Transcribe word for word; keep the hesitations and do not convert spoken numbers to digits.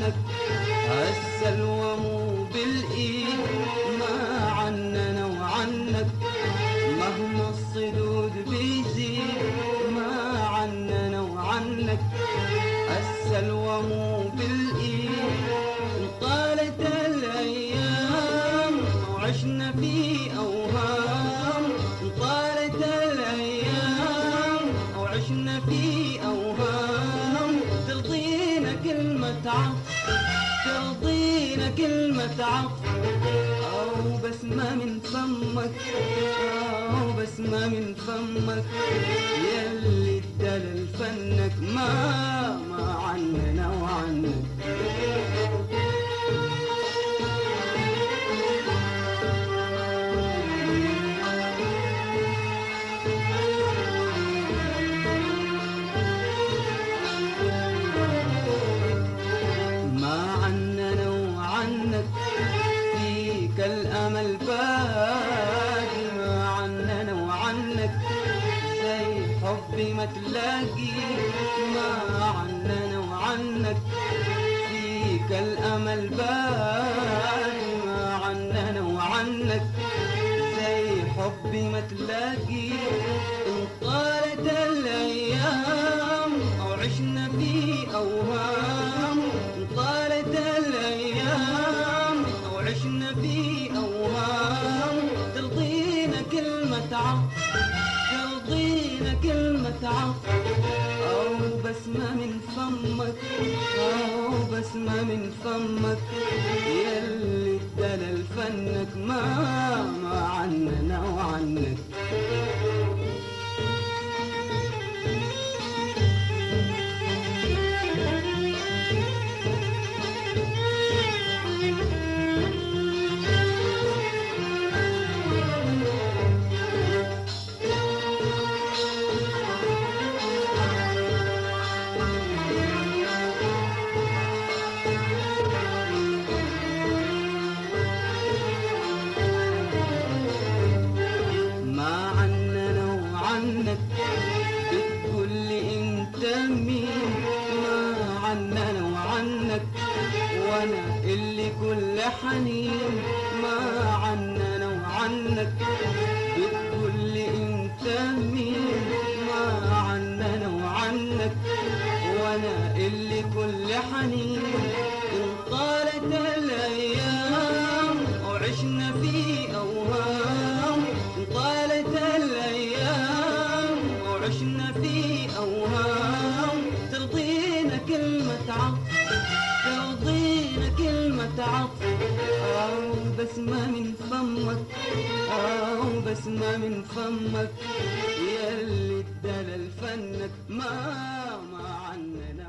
عنك، السلوى مو بالإيد ما عننا وعنك، مهما الصدود بيزيد ما عننا وعنك، السلوى مو بالإيد. طالت الأيام وعشنا في أوهام، طالت الأيام وعشنا في أوهام، ترضينا كلمة عطف، ترضينا كلمة عطف، أو بسمة من فمك، أو بسمة من فمك، يلي ادالى فنك ما ما عننا وعنك. فيك الأمل باقي ما عننا وعنك، زي حبي ما تلاقي ما عننا وعنك، فيك الأمل باقي ما عننا وعنك، زي حبي ما تلاقي. إن طالت الأيام أو عشنا في أوهام، إن طالت الأيام عشنا في أوهام، ترضينا كلمة عطف، ترضينا كلمة عطف، أو بسمة من فمك، أو بسمة من فمك، يلي ادالى فنك ما ما عننا وعنك. بتقول لي انت مين ما عننا وعنك، وانا اللي كل حنين ما عننا وعنك، بتقول لي انت مين ما عننا وعنك، وانا اللي كل حنين. ان طالت الايام وعشنا في اوهام، ان طالت الايام وعشنا في أوهام، ترضينا كلمة عطف، ترضينا كلمة عطف، أو بسمة من فمك، أو بسمة من فمك، يلي ادالى فنك ما ما عننا